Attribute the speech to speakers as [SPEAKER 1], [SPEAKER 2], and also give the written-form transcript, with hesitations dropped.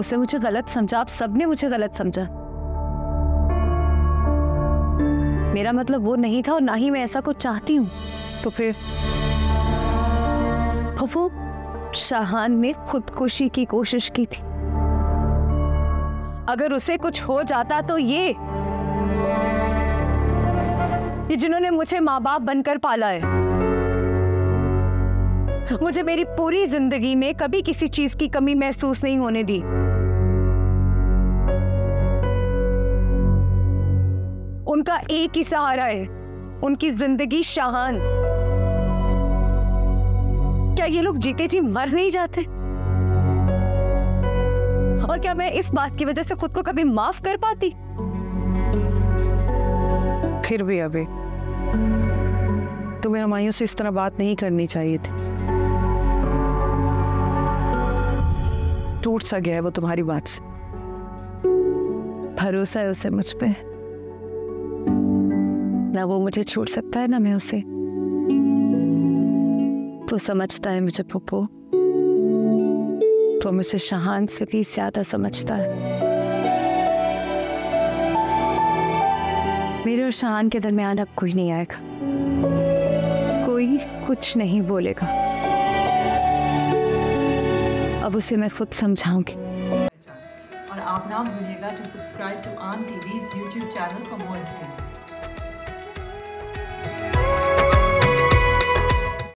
[SPEAKER 1] उसने मुझे गलत समझा, आप सबने मुझे गलत समझा। मेरा मतलब वो नहीं था और ना ही मैं ऐसा कुछ चाहती हूँ। तो फिर वो शाहान ने खुदकुशी की कोशिश की थी। अगर उसे कुछ हो जाता तो ये जिन्होंने मुझे माँ बाप बनकर पाला है, मुझे मेरी पूरी जिंदगी में कभी किसी चीज की कमी महसूस नहीं होने दी। उनका एक ही सहारा है, उनकी जिंदगी शाहान। क्या ये लोग जीते जी मर नहीं जाते? और क्या मैं इस बात की वजह से खुद को कभी माफ कर पाती?
[SPEAKER 2] फिर भी अबे, तुम्हें हमायूं से इस तरह बात नहीं करनी चाहिए थी। टूट सा गया है वो तुम्हारी बात से।
[SPEAKER 1] भरोसा है उसे मुझ पे, ना वो मुझे छोड़ सकता है ना मैं उसे। वो समझता है मुझे पप्पू, तो मुझे शाहान से भी ज्यादा समझता है। मेरे और शाहान के दरमियान अब कोई नहीं आएगा, कोई कुछ नहीं बोलेगा। अब उसे मैं खुद समझाऊंगी।
[SPEAKER 3] और आप ना भूलिएगा to subscribe to Aan TV's YouTube channel for more information.